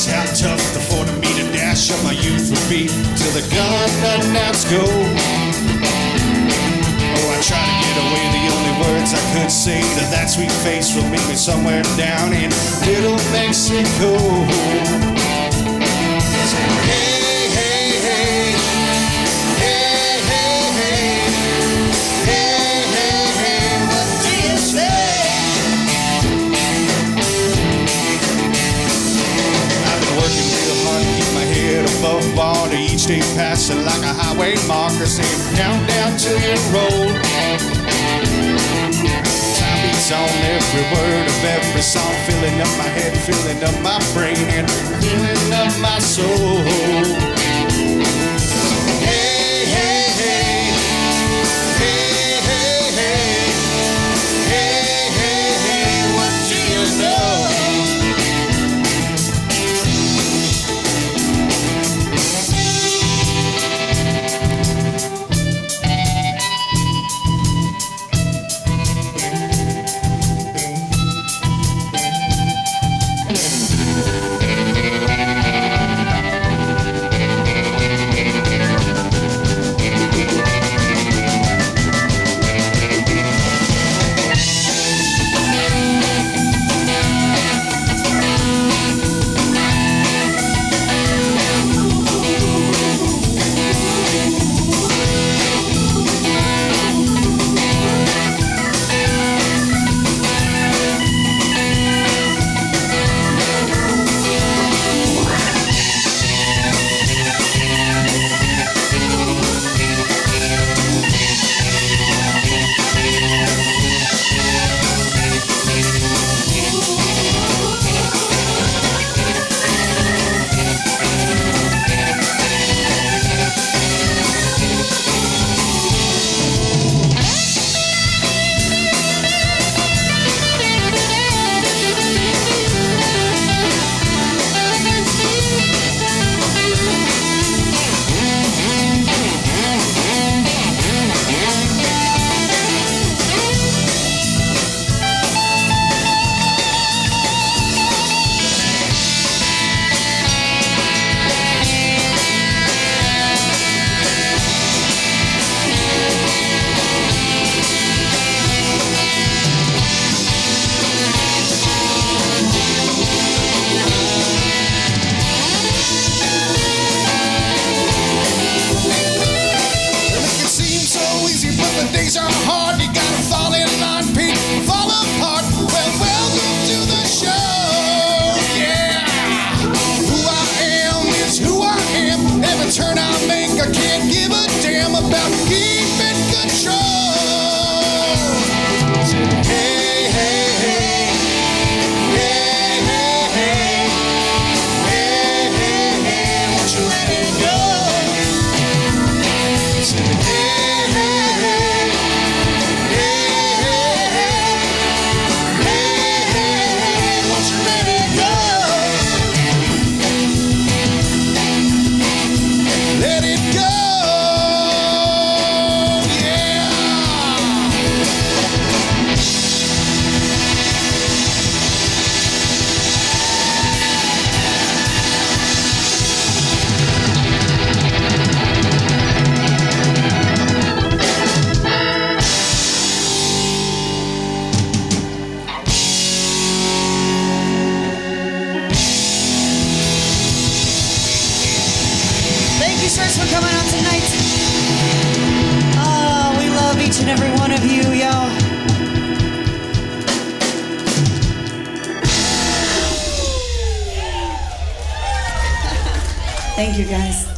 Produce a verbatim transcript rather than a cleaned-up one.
just how tough the forty meter dash of my youth would be till the gun announced go. Oh, I try to get away, the only words I could say to that sweet face will meet me somewhere down in Little Mexico. Hey, hey, hey, hey, hey, hey, hey, hey, hey, what do you say? I've been working real hard to keep my head above water, each day passing like a highway marker, saying down, down till you roll. Time beats on every word of every song, filling up my head, filling up my brain, and filling up my soul. Hey, hey, hey, hey, hey, hey, hey, hey, hey, what do you know? Days are hard, you gotta fall in line, Pete, fall apart. Well, welcome to the show, yeah. Who I am is who I am. Every turn I make, I can't give a damn about keeping control. Hey, hey, hey, hey, hey, hey, hey, hey, hey, won't you let it go? Hey, sirs for coming out tonight. Oh, we love each and every one of you, y'all. Thank you, guys.